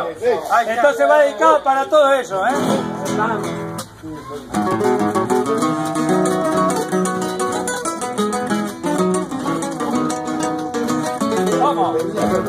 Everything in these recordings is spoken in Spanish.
Entonces va dedicado para todo eso, ¿eh? Vamos.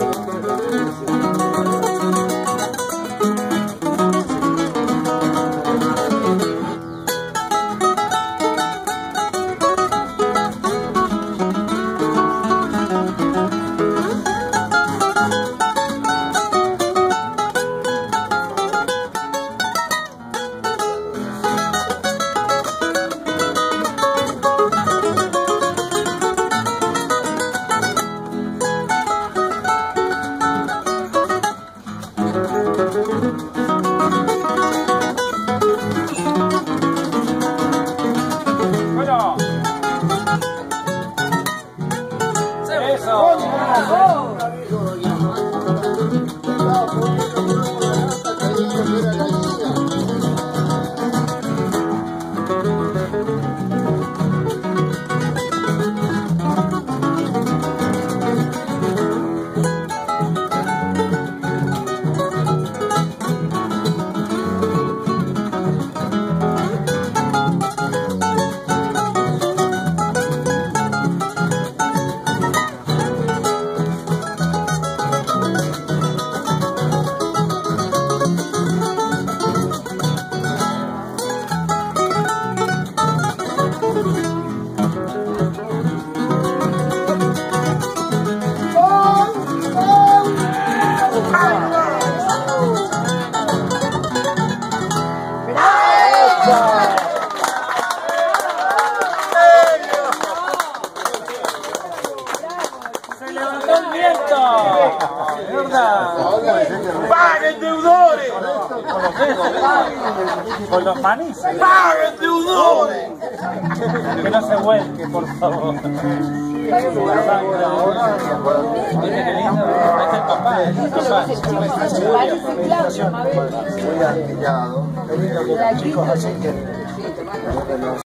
Bueno. Eso. Se levantó el viento. ¿Verdad? ¡Paguen, deudores! Con los manices. ¡Paguen, deudores! Que no se vuelque, por favor. Mira qué lindo, el papá.